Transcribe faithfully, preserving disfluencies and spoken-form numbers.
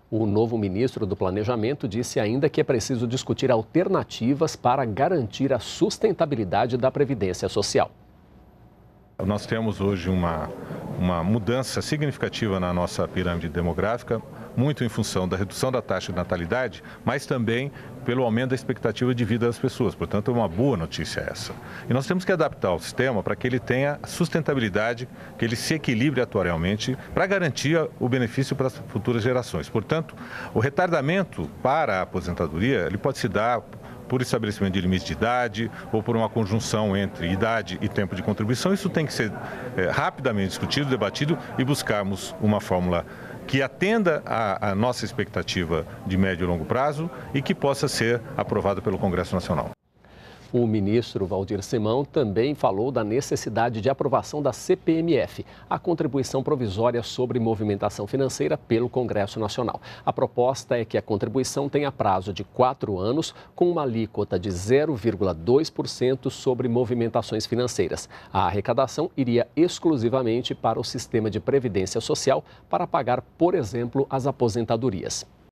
O novo ministro do Planejamento disse ainda que é preciso discutir alternativas para garantir a sustentabilidade da Previdência Social. Nós temos hoje uma, uma mudança significativa na nossa pirâmide demográfica, muito em função da redução da taxa de natalidade, mas também pelo aumento da expectativa de vida das pessoas. Portanto, é uma boa notícia essa. E nós temos que adaptar o sistema para que ele tenha sustentabilidade, que ele se equilibre atuarialmente, para garantir o benefício para as futuras gerações. Portanto, o retardamento para a aposentadoria, ele pode se dar por estabelecimento de limite de idade ou por uma conjunção entre idade e tempo de contribuição. Isso tem que ser é, rapidamente discutido, debatido e buscarmos uma fórmula que atenda à, à nossa expectativa de médio e longo prazo e que possa ser aprovada pelo Congresso Nacional. O ministro Valdir Simão também falou da necessidade de aprovação da C P M F, a contribuição provisória sobre movimentação financeira, pelo Congresso Nacional. A proposta é que a contribuição tenha prazo de quatro anos, com uma alíquota de zero vírgula dois por cento sobre movimentações financeiras. A arrecadação iria exclusivamente para o sistema de previdência social para pagar, por exemplo, as aposentadorias.